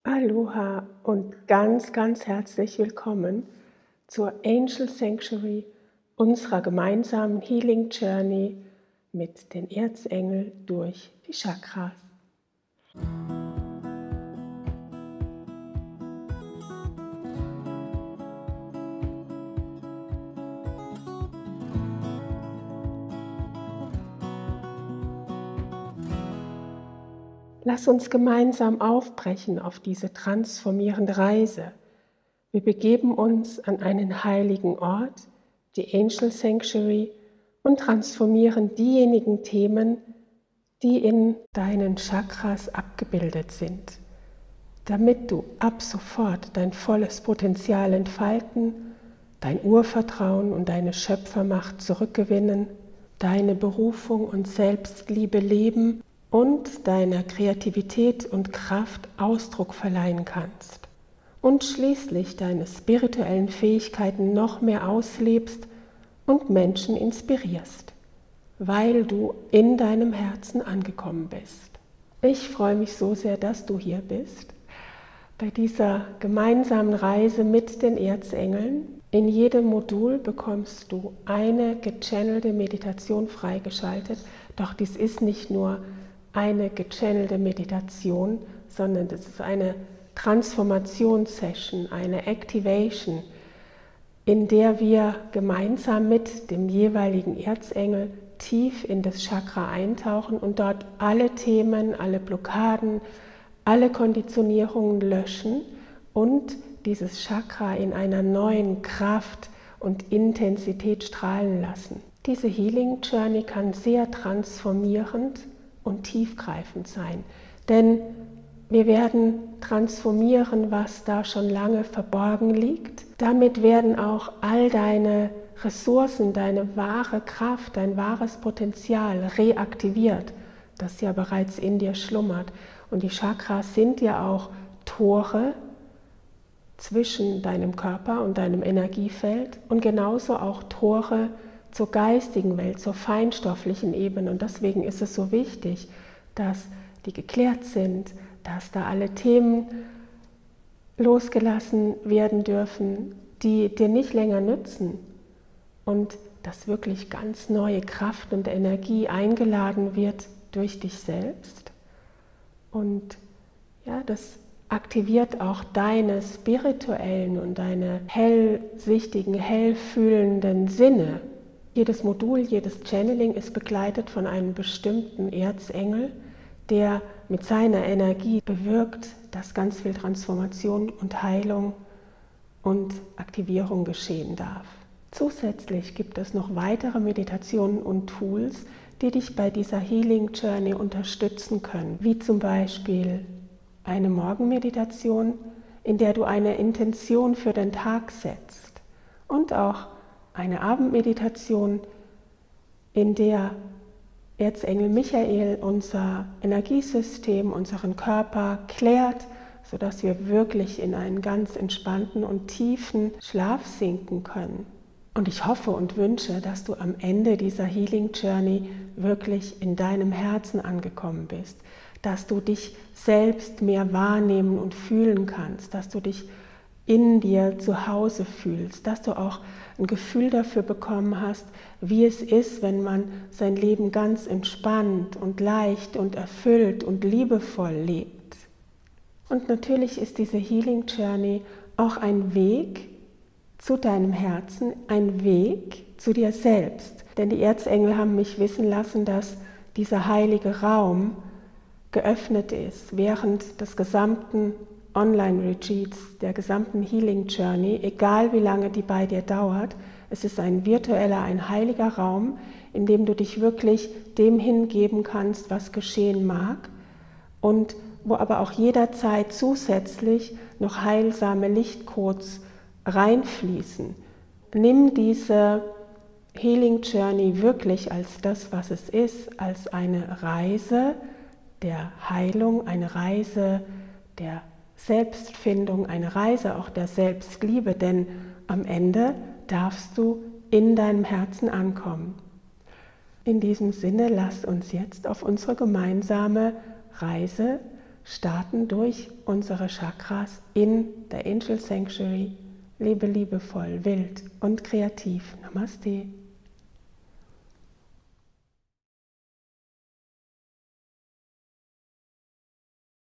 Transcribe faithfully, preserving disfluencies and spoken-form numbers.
Aloha und ganz, ganz herzlich willkommen zur Angel Sanctuary, unserer gemeinsamen Healing Journey mit den Erzengeln durch die Chakras. Lass uns gemeinsam aufbrechen auf diese transformierende Reise. Wir begeben uns an einen heiligen Ort, die Angel Sanctuary, und transformieren diejenigen Themen, die in deinen Chakras abgebildet sind, damit du ab sofort dein volles Potenzial entfalten, dein Urvertrauen und deine Schöpfermacht zurückgewinnen, deine Berufung und Selbstliebe leben und deiner Kreativität und Kraft Ausdruck verleihen kannst und schließlich deine spirituellen Fähigkeiten noch mehr auslebst und Menschen inspirierst, weil du in deinem Herzen angekommen bist. Ich freue mich so sehr, dass du hier bist, bei dieser gemeinsamen Reise mit den Erzengeln. In jedem Modul bekommst du eine gechannelte Meditation freigeschaltet, doch dies ist nicht nur eine gechannelte Meditation, sondern das ist eine Transformationssession, eine Activation, in der wir gemeinsam mit dem jeweiligen Erzengel tief in das Chakra eintauchen und dort alle Themen, alle Blockaden, alle Konditionierungen löschen und dieses Chakra in einer neuen Kraft und Intensität strahlen lassen. Diese Healing Journey kann sehr transformierend und tiefgreifend sein, denn wir werden transformieren, was da schon lange verborgen liegt. Damit werden auch all deine Ressourcen, deine wahre Kraft, dein wahres Potenzial reaktiviert, das ja bereits in dir schlummert. Und die Chakras sind ja auch Tore zwischen deinem Körper und deinem Energiefeld und genauso auch Tore zur geistigen Welt, zur feinstofflichen Ebene. Und deswegen ist es so wichtig, dass die geklärt sind, dass da alle Themen losgelassen werden dürfen, die dir nicht länger nützen und dass wirklich ganz neue Kraft und Energie eingeladen wird durch dich selbst. Und ja, das aktiviert auch deine spirituellen und deine hellsichtigen, hellfühlenden Sinne. Jedes Modul, jedes Channeling ist begleitet von einem bestimmten Erzengel, der mit seiner Energie bewirkt, dass ganz viel Transformation und Heilung und Aktivierung geschehen darf. Zusätzlich gibt es noch weitere Meditationen und Tools, die dich bei dieser Healing Journey unterstützen können, wie zum Beispiel eine Morgenmeditation, in der du eine Intention für den Tag setzt, und auch eine Abendmeditation, in der Erzengel Michael unser Energiesystem, unseren Körper klärt, sodass wir wirklich in einen ganz entspannten und tiefen Schlaf sinken können. Und ich hoffe und wünsche, dass du am Ende dieser Healing Journey wirklich in deinem Herzen angekommen bist, dass du dich selbst mehr wahrnehmen und fühlen kannst, dass du dich in dir zu Hause fühlst, dass du auch ein Gefühl dafür bekommen hast, wie es ist, wenn man sein Leben ganz entspannt und leicht und erfüllt und liebevoll lebt. Und natürlich ist diese Healing Journey auch ein Weg zu deinem Herzen, ein Weg zu dir selbst. Denn die Erzengel haben mich wissen lassen, dass dieser heilige Raum geöffnet ist während des gesamten Online-Retreats, der gesamten Healing Journey, egal wie lange die bei dir dauert. Es ist ein virtueller, ein heiliger Raum, in dem du dich wirklich dem hingeben kannst, was geschehen mag, und wo aber auch jederzeit zusätzlich noch heilsame Lichtcodes reinfließen. Nimm diese Healing Journey wirklich als das, was es ist, als eine Reise der Heilung, eine Reise der Selbstfindung, eine Reise auch der Selbstliebe, denn am Ende darfst du in deinem Herzen ankommen. In diesem Sinne, lass uns jetzt auf unsere gemeinsame Reise starten durch unsere Chakras in der Angel Sanctuary. Lebe liebevoll, wild und kreativ. Namaste.